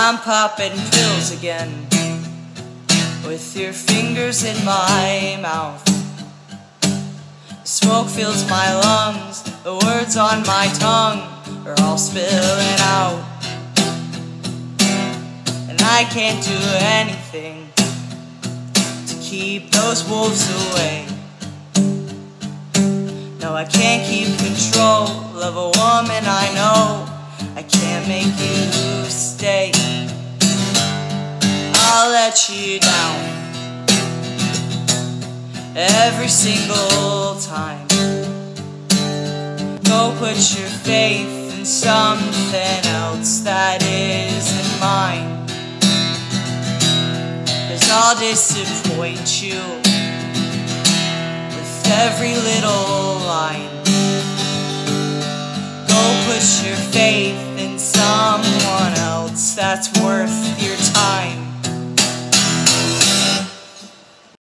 I'm popping pills again, with your fingers in my mouth. Smoke fills my lungs, the words on my tongue are all spilling out. And I can't do anything to keep those wolves away. No, I can't keep control of a woman I know. I can't make you stay. I'll let you down every single time. Go put your faith in something else that isn't mine, 'cause I'll disappoint you with every little line. Go put your faith in someone else that's worth your time.